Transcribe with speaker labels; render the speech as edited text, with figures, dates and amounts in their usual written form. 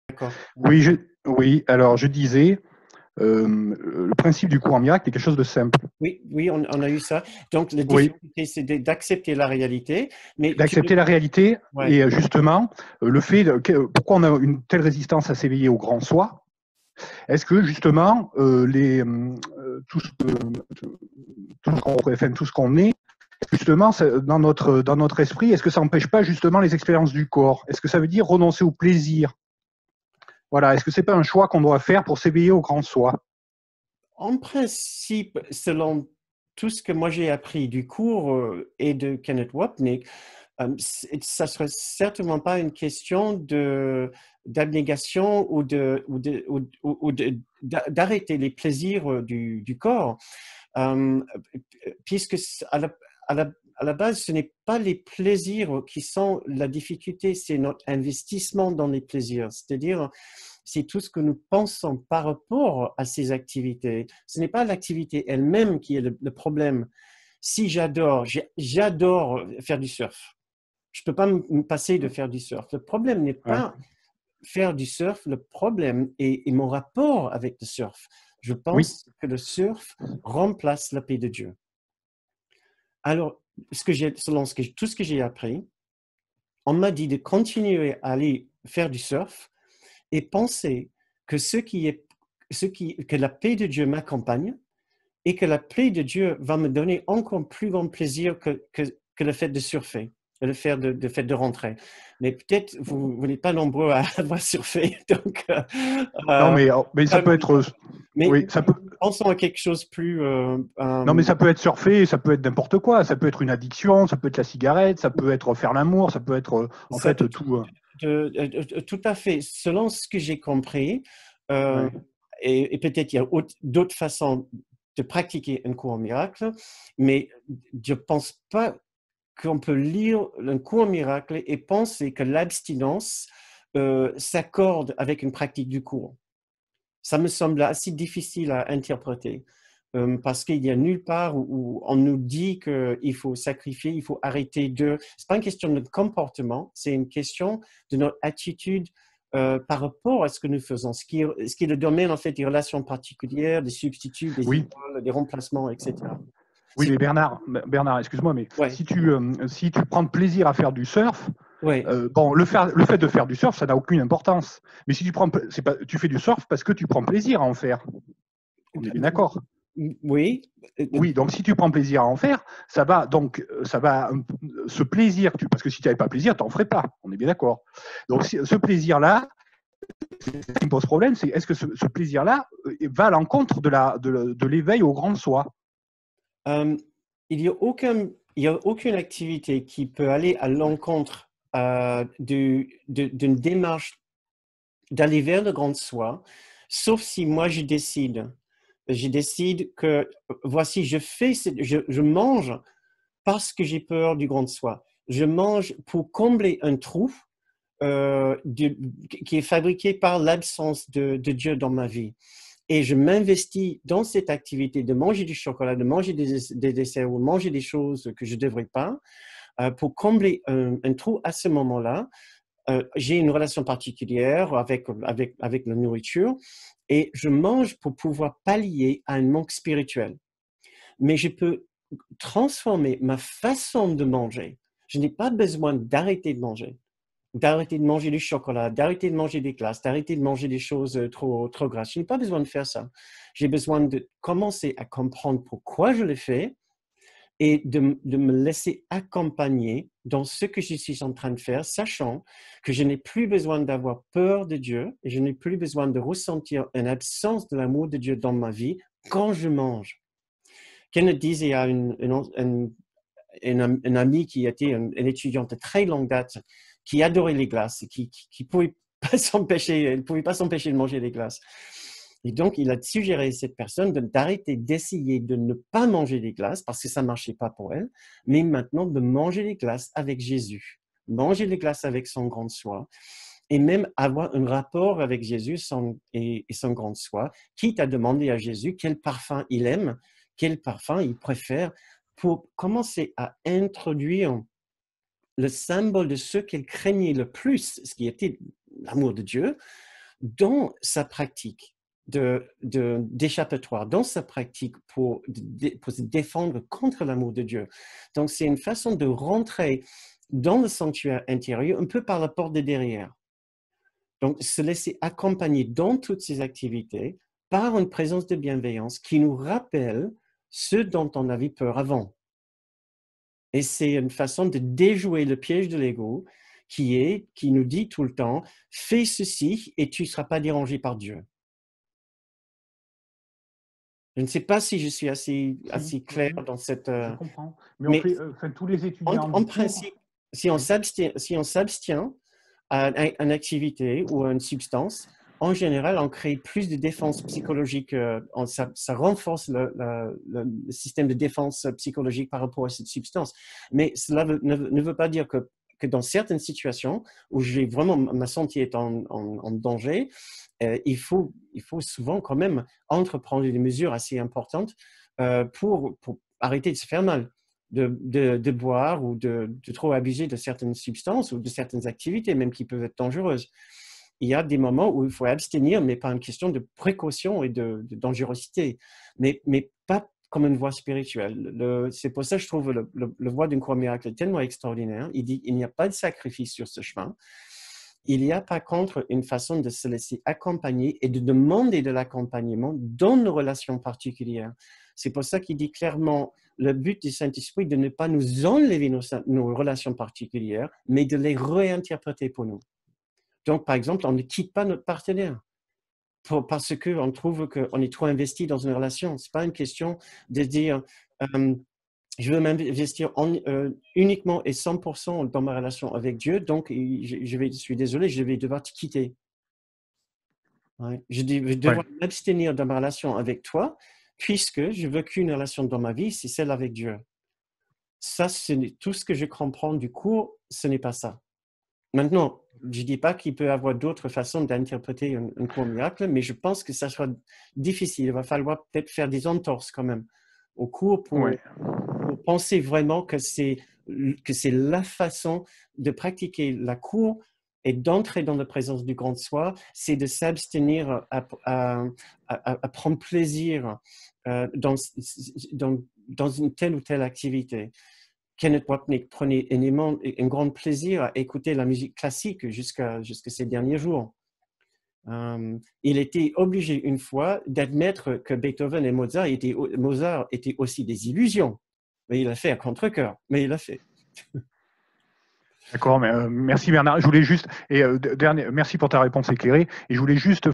Speaker 1: D'accord.
Speaker 2: Oui, oui, alors je disais, le principe du courant miracle est quelque chose de simple.
Speaker 1: Oui, oui, on a eu ça. Donc, la
Speaker 2: Oui,
Speaker 1: difficulté, c'est d'accepter la réalité, mais tu
Speaker 2: d'accepter la réalité
Speaker 1: ouais,
Speaker 2: et justement, le fait pourquoi on a une telle résistance à s'éveiller au grand soi. Est-ce que justement, tout ce qu'on est, justement, dans notre esprit, est-ce que ça n'empêche pas justement les expériences du corps? Est-ce que ça veut dire renoncer au plaisir? Voilà, est-ce que c'est pas un choix qu'on doit faire pour s'éveiller au grand soi?
Speaker 1: en principe, selon tout ce que moi j'ai appris du cours et de Kenneth Wapnick, ça ne serait certainement pas une question d'abnégation ou d'arrêter les plaisirs du corps, euh, puisque à la, à la base, ce n'est pas les plaisirs qui sont la difficulté, c'est notre investissement dans les plaisirs. C'est-à-dire, c'est tout ce que nous pensons par rapport à ces activités. Ce n'est pas l'activité elle-même qui est le problème. Si j'adore faire du surf, je ne peux pas me passer de faire du surf. Le problème n'est
Speaker 2: Ouais.
Speaker 1: pas faire du surf, le problème est mon rapport avec le surf. Je
Speaker 2: Oui,
Speaker 1: pense que le surf remplace la paix de Dieu. Alors, selon tout ce que j'ai appris, on m'a dit de continuer à aller faire du surf et penser que que la paix de Dieu m'accompagne et que la paix de Dieu va me donner encore plus grand plaisir que le fait de surfer, le fait de rentrer. Mais peut-être vous n'êtes pas nombreux à avoir surfé, donc
Speaker 2: non,
Speaker 1: euh,
Speaker 2: mais ça peut être,
Speaker 1: mais
Speaker 2: oui, ça peut,
Speaker 1: pensons à quelque chose plus
Speaker 2: non, mais ça peut être surfer, ça peut être n'importe quoi, ça peut être une addiction, ça peut être la cigarette, ça peut être faire l'amour, ça peut être, en
Speaker 1: ça peut
Speaker 2: fait, tout.
Speaker 1: tout à fait. Selon ce que j'ai compris, euh,
Speaker 2: Ouais.
Speaker 1: et peut-être il y a d'autres façons de pratiquer un cours miracle, mais je ne pense pas qu'on peut lire un cours miracle et penser que l'abstinence s'accorde avec une pratique du cours. Ça me semble assez difficile à interpréter. Parce qu'il n'y a nulle part où on nous dit qu'il faut sacrifier, il faut arrêter de... Ce n'est pas une question de comportement, c'est une question de notre attitude par rapport à ce que nous faisons, ce qui est le domaine en fait des relations particulières, des substituts, des
Speaker 2: Oui,
Speaker 1: idoles, des remplacements, etc.
Speaker 2: oui,
Speaker 1: C'est
Speaker 2: mais Bernard, excuse-moi, mais
Speaker 1: ouais,
Speaker 2: si tu prends de plaisir à faire du surf,
Speaker 1: ouais,
Speaker 2: bon, le fait de faire du surf, ça n'a aucune importance. Mais si tu prends, c'est pas, tu fais du surf parce que tu prends plaisir à en faire. On est bien d'accord.
Speaker 1: oui,
Speaker 2: Oui, donc si tu prends plaisir à en faire, ça va, ce plaisir, parce que si tu n'avais pas plaisir, tu n'en ferais pas. On est bien d'accord. Donc ce plaisir-là, ce qui me pose problème, c'est est-ce que ce plaisir-là va à l'encontre de l'éveil au grand soi?
Speaker 1: Euh, il y a aucune activité qui peut aller à l'encontre d'une démarche d'aller vers le grand soi, sauf si moi je décide que voici, je mange parce que j'ai peur du grand soi. Je mange pour combler un trou qui est fabriqué par l'absence de Dieu dans ma vie. Et je m'investis dans cette activité de manger du chocolat, de manger des desserts ou manger des choses que je ne devrais pas, pour combler un trou à ce moment-là. J'ai une relation particulière avec la nourriture et je mange pour pouvoir pallier à un manque spirituel. Mais je peux transformer ma façon de manger. Je n'ai pas besoin d'arrêter de manger du chocolat, d'arrêter de manger des glaces, d'arrêter de manger des choses trop grasses. Je n'ai pas besoin de faire ça. J'ai besoin de commencer à comprendre pourquoi je le fais et de me laisser accompagner dans ce que je suis en train de faire, sachant que je n'ai plus besoin d'avoir peur de Dieu et je n'ai plus besoin de ressentir une absence de l'amour de Dieu dans ma vie quand je mange. Kenneth disait à une amie qui était une étudiante de très longue date, qui adorait les glaces, qui pouvait pas s'empêcher, elle ne pouvait pas s'empêcher de manger des glaces. Et donc, il a suggéré à cette personne d'arrêter d'essayer de ne pas manger des glaces parce que ça ne marchait pas pour elle, mais maintenant de manger les glaces avec Jésus, manger les glaces avec son grand soi et même avoir un rapport avec Jésus et son grand soi, quitte à demander à Jésus quel parfum il aime, quel parfum il préfère, pour commencer à introduire le symbole de ce qu'elle craignait le plus, ce qui était l'amour de Dieu, dans sa pratique d'échappatoire, dans sa pratique pour se défendre contre l'amour de Dieu. Donc, c'est une façon de rentrer dans le sanctuaire intérieur un peu par la porte de derrière. Donc, se laisser accompagner dans toutes ces activités par une présence de bienveillance qui nous rappelle ce dont on avait peur avant. Et c'est une façon de déjouer le piège de l'ego qui nous dit tout le temps, fais ceci et tu ne seras pas dérangé par Dieu. Je ne sais pas si je suis assez clair dans cette...
Speaker 2: Je comprends. Mais tous les étudiants...
Speaker 1: En principe, si on s'abstient à une activité ou à une substance, en général, on crée plus de défense psychologique. Ça renforce le système de défense psychologique par rapport à cette substance. Mais cela ne veut pas dire que dans certaines situations où ma santé est en danger, il faut souvent quand même entreprendre des mesures assez importantes pour arrêter de se faire mal. De boire ou de trop abuser de certaines substances ou de certaines activités, même qui peuvent être dangereuses. Il y a des moments où il faut abstenir, mais pas une question de précaution et de dangerosité, mais pas comme une voie spirituelle. C'est pour ça que je trouve le voie d'une croix miracle tellement extraordinaire. Il dit il n'y a pas de sacrifice sur ce chemin. Il y a par contre une façon de se laisser accompagner et de demander de l'accompagnement dans nos relations particulières. C'est pour ça qu'il dit clairement le but du Saint-Esprit de ne pas nous enlever nos relations particulières, mais de les réinterpréter pour nous. Donc, par exemple, on ne quitte pas notre partenaire parce qu'on trouve qu'on est trop investi dans une relation. Ce n'est pas une question de dire je veux m'investir uniquement et 100% dans ma relation avec Dieu, donc je suis désolé, je vais devoir te quitter. Ouais. Je vais devoir m'abstenir de ma relation avec toi, puisque je veux qu'une relation dans ma vie, c'est celle avec Dieu. Ça, c'est tout ce que je comprends du cours, ce n'est pas ça. Maintenant, je ne dis pas qu'il peut y avoir d'autres façons d'interpréter un cours miracle, mais je pense que ça sera difficile. Il va falloir peut-être faire des entorses quand même au cours pour penser vraiment que c'est la façon de pratiquer la cour et d'entrer dans la présence du grand soi, c'est de s'abstenir à prendre plaisir dans une telle ou telle activité. Kenneth Wapnick prenait un grand plaisir à écouter la musique classique jusqu'à ces derniers jours. Il était obligé une fois d'admettre que Beethoven et Mozart étaient aussi des illusions. Mais il a fait à contre-cœur, mais il a fait.
Speaker 2: D'accord, mais merci Bernard. Je voulais juste, merci pour ta réponse éclairée, et je voulais juste